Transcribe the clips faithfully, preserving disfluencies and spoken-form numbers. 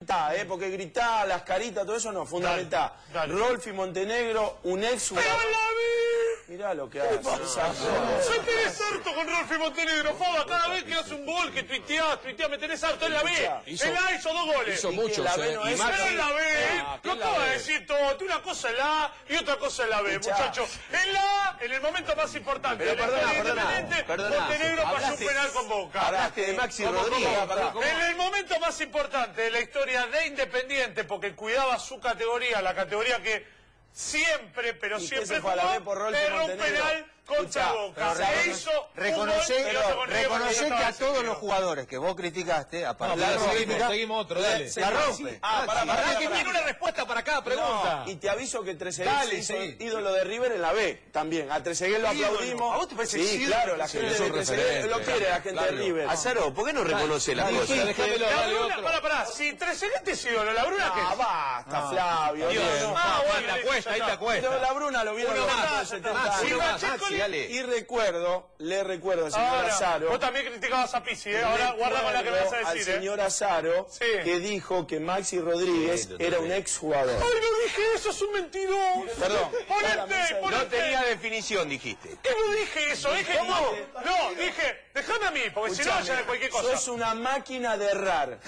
fundamental, ¿eh? Porque gritar, las caritas, todo eso no, fundamental. Dale, dale. Rolfi Montenegro, un ex jugador. Mirá lo que hace. Me tenés harto con Rolfi Montenegro, Faba. Cada vez que hace un gol, que tuiteás, tuiteás, me tenés harto. En la B. En la A hizo dos goles. Hizo muchos, eh. Y Maxi... Pero en la B, no acabo de decir todo. Una cosa en la A y otra cosa en la B, muchachos. En la A, en el momento más importante. Pero perdona, Independiente, Montenegro pasó un penal con Boca. Hablaste de Maxi Rodríguez. En el momento más importante de la historia de Independiente, porque cuidaba su categoría, la categoría que siempre, pero siempre jugó, erró un penal contra Boca. Se hizo reconocer que a todos los jugadores que vos criticaste, a partir de la seguimos, seguimos otro, dale. La rompe. Ah, para, para, para, que tiene una respuesta para cada pregunta. No, y te aviso que Trezeguet hizo ídolo de River en la B también. A Trezeguet lo aplaudimos. ¿A vos te parece Sí, claro, la gente de Trezeguet lo quiere, la gente de River. Azaro, ¿por qué no reconoce las cosas? Pará, pará, si Trezeguet es ídolo, la Bruna que... Ah, basta, Flavio. Ah, bueno, ahí te cuesta, ahí te cuesta. La Bruna lo vieron los de setenta años. Y recuerdo, le recuerdo al señor ahora, Azaro. Vos también criticabas a Pizzi, ¿eh? Ahora guarda con la que me vas a decir, al ¿eh? señor Azaro, sí. que dijo que Maxi Rodríguez sí, era un ex jugador. ¡Ay, no dije eso! ¡Es un mentiroso! Perdón. ¡Ponete, ponete! No tenía definición, dijiste. ¿Qué no dije eso? Dije ¿Cómo? no. No, dije, déjame a mí, porque si no, ya de cualquier cosa. Sos una máquina de errar.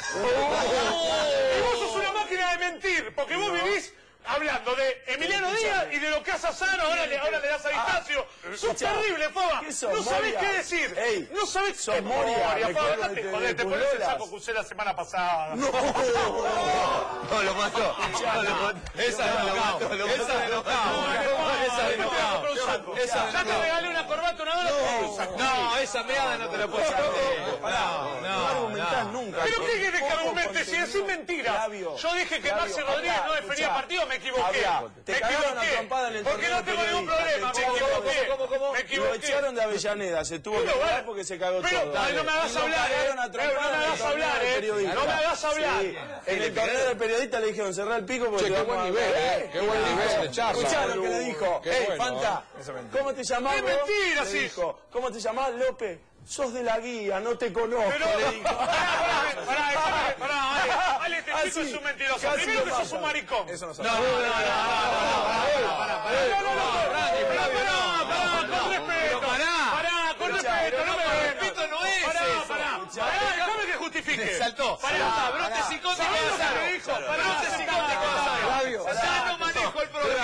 Oh. Y vos sos una máquina de mentir, porque vos no. vivís... hablando de Emiliano Díaz y de lo que hace Azaro, ahora le, ahora le das a Distacio. Ah, sos terrible, Faba. No sabés qué decir. Ey, no sabés sos qué Moria, Faba. Date joder, te pones el saco que usé la semana pasada. No, no lo mató. Esa de enojado. Esa de enojado. Esa de enojado. Ya te regalé una corbata una hora. No, esa meada no te la puedo sacar. No, no argumentás nunca. ¿Pero qué querés que argumente si decís mentira? Yo dije que Maxi Rodríguez no definía partido, me equivoqué. Te cagaron a trompada en el torneo. Porque no tengo ningún problema, me equivoqué. ¿Cómo, cómo? Me equivoqué. Lo echaron de Avellaneda, se tuvo que quedar porque se cagó todo. Pero no me hagas hablar, eh. No me hagas hablar, eh. No me hagas hablar. En el torneo del periodista le dijeron cerrar el pico porque qué buen nivel, eh. Qué buen nivel de charla. Escuchá lo que le dijo. Eh, Fanta, ¿cómo te llamás? Es mentira, sí. Dijo, ¿cómo te llamás, López? Sos de la guía, no te conozco. Pero, le dijo. Pará, pará, pará, Ale, Ale, este chico es un mentiroso. Primero que sos un maricón. Eso no No, no, no, no, no, pará, pará, no, no, no, pará, con respeto, pará, con respeto, no me respeto, no es eso. Pará, pará, déjame que justifique. Saltó. Pará, brote psicótico de Azaro. Brote psicótico de Azaro. Ya no manejo el programa.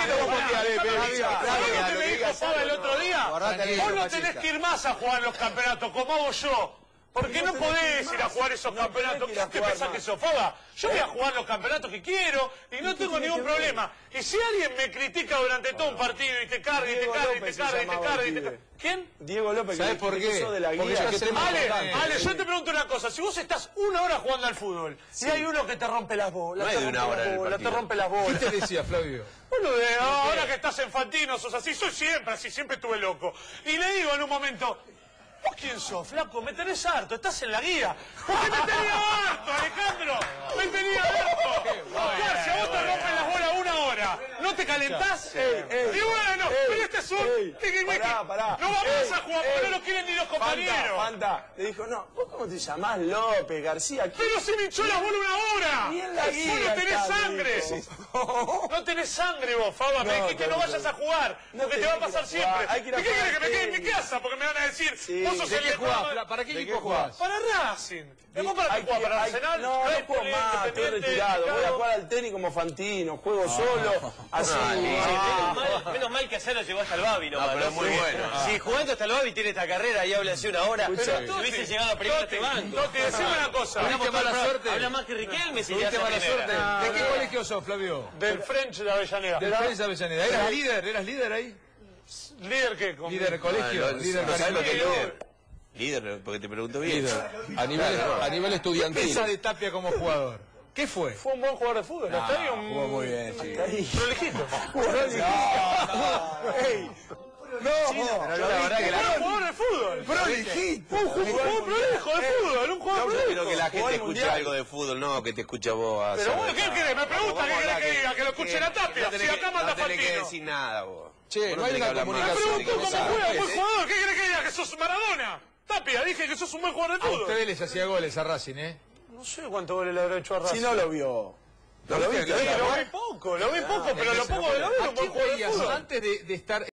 ¿Sabés lo que me dijo Faba el otro día? Vos no tenés que ir más a jugar los campeonatos como hago yo. Porque no podés ir a jugar esos campeonatos. ¿Qué pensás que sos, Faba? Yo voy a jugar los campeonatos que quiero y no tengo ningún problema. Y si alguien me critica durante todo un partido y te carga y te carga y te carga y te carga y te carga... ¿Quién? Diego López. ¿Sabés por qué? De la Porque guía. Ale, Ale, yo te pregunto una cosa. Si vos estás una hora jugando al fútbol y hay uno que te rompe las bolas, no hay de una hora en el bolas, te rompe las bolas. ¿Qué te decía, Flavio? Bueno, de ahora que estás en Fantino, sos así, soy siempre así, siempre estuve loco. Y le digo en un momento, ¿vos quién sos, flaco? Me tenés harto, estás en la guía. Porque me tenía harto, Alejandro. Me tenía harto. Claro, si a vos te rompen las bolas una hora, ¿no te calentás? Ey, ey, y bueno, ey, pero este es un... ey, pará, pará, no vamos ey, a jugar porque ey, no lo quieren ni los compañeros. Fanta, Fanta, le dijo, no, ¿vos cómo te llamás López, García? ¿Qué? Pero se me hinchó la bola una hora. Ni en la guía Vos no tenés está, sangre. dijo. No tenés sangre vos, Faba. Me dijiste que no vayas a jugar. Porque te va a pasar siempre. ¿Y qué querés que me quede en mi casa? Porque me van a decir, vos sos el jugás? ¿Para qué equipo jugás? Para Racing. ¿Vos para qué jugás? ¿Para Arsenal? No, no juego más, estoy retirado. Voy a jugar al tenis como Fantino, juego solo, así. Menos mal que Azaro llegó hasta el Babi, ¿no? Pero es muy bueno. Si jugando hasta el Babi tiene esta carrera y habla hace una hora, pero hubiese llegado primero a este banco. Totti, decime una cosa. ¿Tuviste mala suerte? Habla más que Riquelme si ¿Tuviste mala suerte? ¿De qué colegio sos, Flavio? Del French de Avellaneda. Del French de Avellaneda. ¿Eras líder? ¿Eras líder ahí? ¿Líder qué? ¿Líder de colegio? ¿Líder ¿No sabés lo que es de líder? Líder, porque te pregunto bien. Líder. A nivel, a nivel estudiantil. ¿Qué pensás de Tapia como jugador? ¿Qué fue? Fue un buen jugador de fútbol. No, Está ahí un... jugó muy bien, sí. Prolijito. ¡Ey! No, pero la verdad que la... un jugador de fútbol. Prolijito. Un jugador prolijo de fútbol. Un jugador prolijo. Quiero que la gente escuche algo de fútbol, no que te escucha vos. Pero bueno, ¿qué querés? Me pregunta qué querés que diga, que lo escuche la Tapia. Si acá manda Fantino. No tenés que Fantino. decir nada vos. Che, no hay una Me comunicación. preguntó cómo juega un buen jugador. ¿Qué querés que diga? Que sos Maradona. Tapia, dije que sos un buen jugador de A fútbol. ustedes les hacía goles a Racing, ¿eh? No sé cuántos goles le habrá hecho a Racing. Si no lo vio. Lo vi poco, lo vi poco, pero lo poco que lo vi, un buen jugador de fútbol. Antes de estar